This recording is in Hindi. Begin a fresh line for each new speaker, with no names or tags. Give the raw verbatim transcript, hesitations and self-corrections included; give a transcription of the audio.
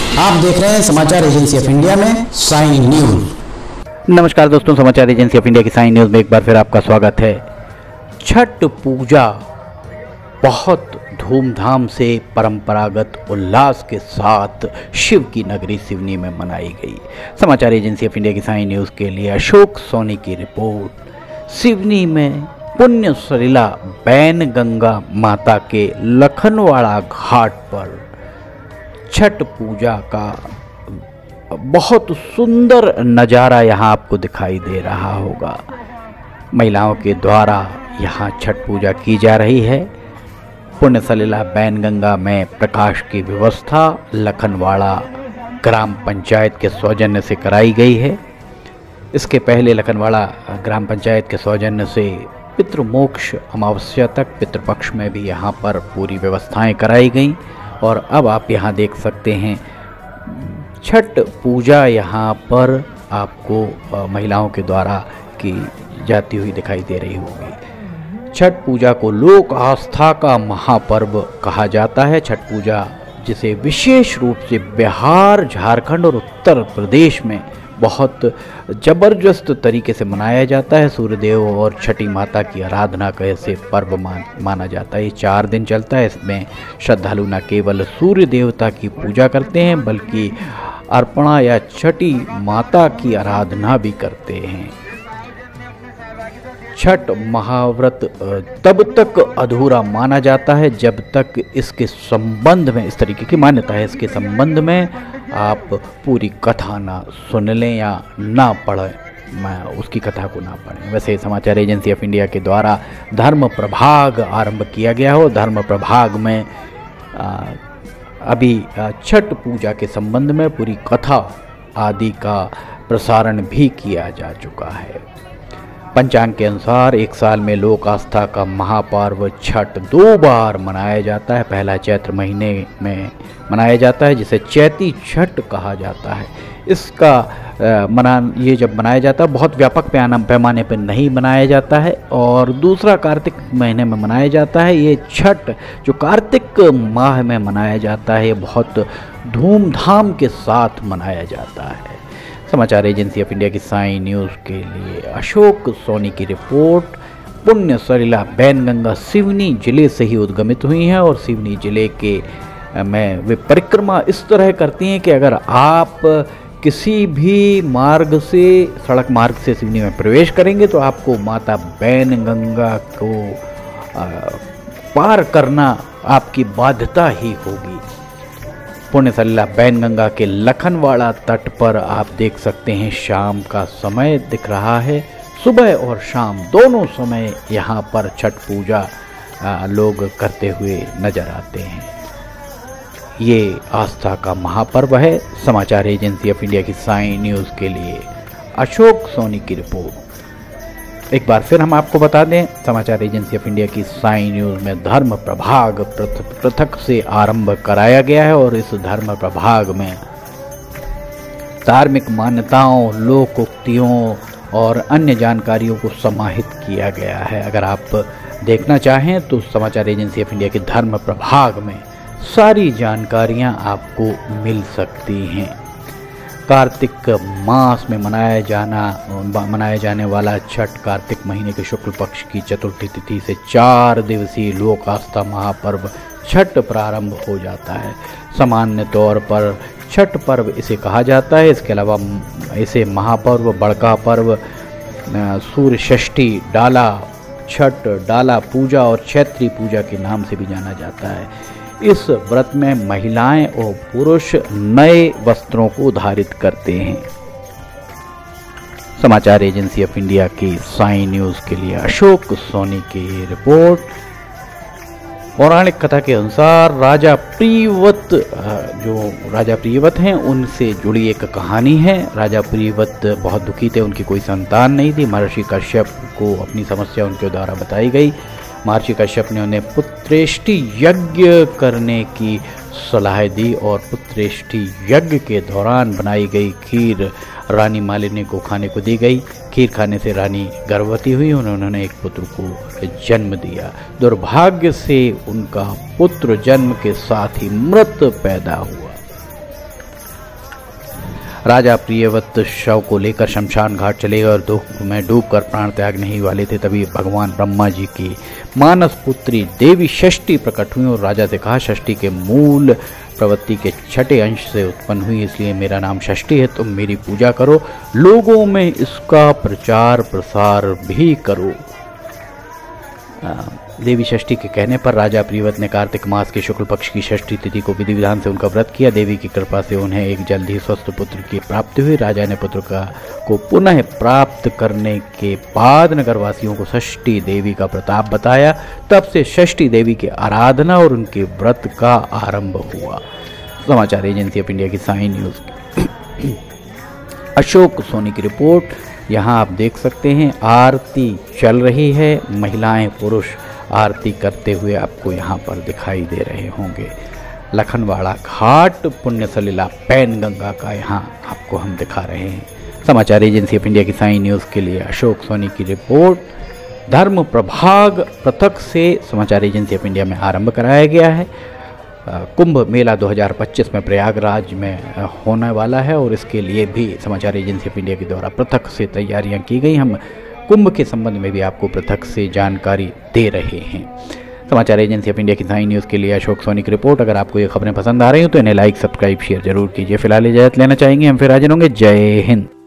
आप देख रहे हैं समाचार एजेंसी ऑफ इंडिया में साइन न्यूज।
नमस्कार दोस्तों, समाचार एजेंसी ऑफ इंडिया की साइन न्यूज में एक बार फिर आपका स्वागत है। छठ पूजा बहुत धूमधाम से परंपरागत उल्लास के साथ शिव की नगरी सिवनी में मनाई गई। समाचार एजेंसी ऑफ इंडिया की साइन न्यूज के लिए अशोक सोनी की रिपोर्ट। सिवनी में पुण्य सलिला बैन गंगा माता के लखनवाड़ा घाट पर छठ पूजा का बहुत सुंदर नज़ारा यहाँ आपको दिखाई दे रहा होगा। महिलाओं के द्वारा यहाँ छठ पूजा की जा रही है। पुण्य सलिला बैन गंगा में प्रकाश की व्यवस्था लखनवाड़ा ग्राम पंचायत के सौजन्य से कराई गई है। इसके पहले लखनवाड़ा ग्राम पंचायत के सौजन्य से पितृमोक्ष अमावस्या तक पितृपक्ष में भी यहाँ पर पूरी व्यवस्थाएं कराई गईं और अब आप यहाँ देख सकते हैं छठ पूजा यहाँ पर आपको महिलाओं के द्वारा की जाती हुई दिखाई दे रही होगी। छठ पूजा को लोक आस्था का महापर्व कहा जाता है। छठ पूजा जिसे विशेष रूप से बिहार, झारखंड और उत्तर प्रदेश में बहुत ज़बरदस्त तरीके से मनाया जाता है। सूर्यदेव और छठी माता की आराधना का ऐसे पर्व मान, माना जाता है। ये चार दिन चलता है। इसमें श्रद्धालु न केवल सूर्य देवता की पूजा करते हैं बल्कि अर्पणा या छठी माता की आराधना भी करते हैं। छठ महाव्रत तब तक अधूरा माना जाता है जब तक इसके संबंध में, इस तरीके की मान्यता है, इसके संबंध में आप पूरी कथा ना सुन लें या ना पढ़ें, मैं उसकी कथा को ना पढ़ें। वैसे समाचार एजेंसी ऑफ इंडिया के द्वारा धर्म प्रभाग आरंभ किया गया हो। धर्म प्रभाग में आ, अभी छठ पूजा के संबंध में पूरी कथा आदि का प्रसारण भी किया जा चुका है। पंचांग के अनुसार एक साल में लोक आस्था का महापर्व छठ दो बार मनाया जाता है। पहला चैत्र महीने में मनाया जाता है जिसे चैती छठ कहा जाता है। इसका आ, मना ये जब मनाया जाता है बहुत व्यापक पैमाने पर नहीं मनाया जाता है। और दूसरा कार्तिक महीने में मनाया जाता है। ये छठ जो कार्तिक माह में मनाया जाता है ये बहुत धूमधाम के साथ मनाया जाता है। समाचार एजेंसी ऑफ इंडिया की साइन न्यूज़ के लिए अशोक सोनी की रिपोर्ट। पुण्य सलिला बैन गंगा सिवनी जिले से ही उद्गमित हुई हैं और सिवनी जिले के में वे परिक्रमा इस तरह करती हैं कि अगर आप किसी भी मार्ग से, सड़क मार्ग से सिवनी में प्रवेश करेंगे तो आपको माता बैन गंगा को आ, पार करना आपकी बाध्यता ही होगी। पुण्य सलिला बैन गंगा के लखनवाड़ा तट पर आप देख सकते हैं शाम का समय दिख रहा है। सुबह और शाम दोनों समय यहाँ पर छठ पूजा लोग करते हुए नजर आते हैं। ये आस्था का महापर्व है। समाचार एजेंसी ऑफ इंडिया की साइन न्यूज़ के लिए अशोक सोनी की रिपोर्ट। एक बार फिर हम आपको बता दें, समाचार एजेंसी ऑफ इंडिया की साइन न्यूज़ में धर्म प्रभाग पृथक से आरंभ कराया गया है और इस धर्म प्रभाग में धार्मिक मान्यताओं, लोकोक्तियों और अन्य जानकारियों को समाहित किया गया है। अगर आप देखना चाहें तो समाचार एजेंसी ऑफ इंडिया के धर्म प्रभाग में सारी जानकारियां आपको मिल सकती हैं। कार्तिक मास में मनाया जाना मनाया जाने वाला छठ कार्तिक महीने के शुक्ल पक्ष की चतुर्थी तिथि से चार दिवसीय लोक आस्था महापर्व छठ प्रारंभ हो जाता है। सामान्य तौर पर छठ पर्व इसे कहा जाता है। इसके अलावा इसे महापर्व, बड़का पर्व, सूर्य षष्ठी, डाला छठ, डाला पूजा और क्षेत्रीय पूजा के नाम से भी जाना जाता है। इस व्रत में महिलाएं और पुरुष नए वस्त्रों को धारित करते हैं। समाचार एजेंसी ऑफ इंडिया की साइन न्यूज़ के लिए अशोक सोनी की रिपोर्ट। पौराणिक कथा के अनुसार राजा प्रियव्रत, जो राजा प्रियव्रत हैं उनसे जुड़ी एक कहानी है। राजा प्रियव्रत बहुत दुखी थे, उनकी कोई संतान नहीं थी। महर्षि कश्यप को अपनी समस्या उनके द्वारा बताई गई। महर्षि कश्यप ने उन्हें पुत्रेष्टि यज्ञ करने की सलाह दी और पुत्रेष्टि यज्ञ के दौरान बनाई गई खीर रानी मालिनी को खाने को दी गई। खीर खाने से रानी गर्भवती हुई, उन्होंने एक पुत्र को जन्म दिया। दुर्भाग्य से उनका पुत्र जन्म के साथ ही मृत पैदा हुआ। राजा प्रियव्रत शव को लेकर शमशान घाट चले गए और दुख में डूबकर प्राण त्यागने ही वाले थे। तभी भगवान ब्रह्मा जी की मानस पुत्री देवी षष्ठी प्रकट हुई और राजा से कहा, षष्ठी के मूल प्रवृत्ति के छठे अंश से उत्पन्न हुई, इसलिए मेरा नाम षष्ठी है। तुम मेरी पूजा करो, लोगों में इसका प्रचार प्रसार भी करो। देवी षष्ठी के कहने पर राजा प्रियव्रत ने कार्तिक मास के शुक्ल पक्ष की षष्ठी तिथि को विधि विधान से उनका व्रत किया। देवी की कृपा से उन्हें एक जल्द ही स्वस्थ पुत्र की प्राप्ति हुई। राजा ने पुत्र का को पुनः प्राप्त करने के बाद नगरवासियों को षष्ठी देवी का प्रताप बताया। तब से षष्ठी देवी की आराधना और उनके व्रत का आरंभ हुआ। समाचार एजेंसी ऑफ इंडिया की साइन न्यूज़ अशोक सोनी की रिपोर्ट। यहाँ आप देख सकते हैं आरती चल रही है, महिलाएं पुरुष आरती करते हुए आपको यहाँ पर दिखाई दे रहे होंगे। लखनवाड़ा घाट पुण्य सलीला पैन गंगा का यहाँ आपको हम दिखा रहे हैं। समाचार एजेंसी ऑफ इंडिया की साइन न्यूज़ के लिए अशोक सोनी की रिपोर्ट। धर्म प्रभाग पृथक से समाचार एजेंसी ऑफ इंडिया में आरंभ कराया गया है। कुंभ मेला दो हज़ार पच्चीस में प्रयागराज में होने वाला है और इसके लिए भी समाचार एजेंसी ऑफ इंडिया के द्वारा पृथक से तैयारियां की गई। हम कुंभ के संबंध में भी आपको पृथक से जानकारी दे रहे हैं। समाचार एजेंसी ऑफ इंडिया की साइन न्यूज़ के लिए अशोक सोनी की रिपोर्ट। अगर आपको ये खबरें पसंद आ रही हो तो इन्हें लाइक सब्सक्राइब शेयर जरूर कीजिए। फिलहाल इजाजत लेना चाहेंगे, हम फिर हाजिर होंगे। जय हिंद।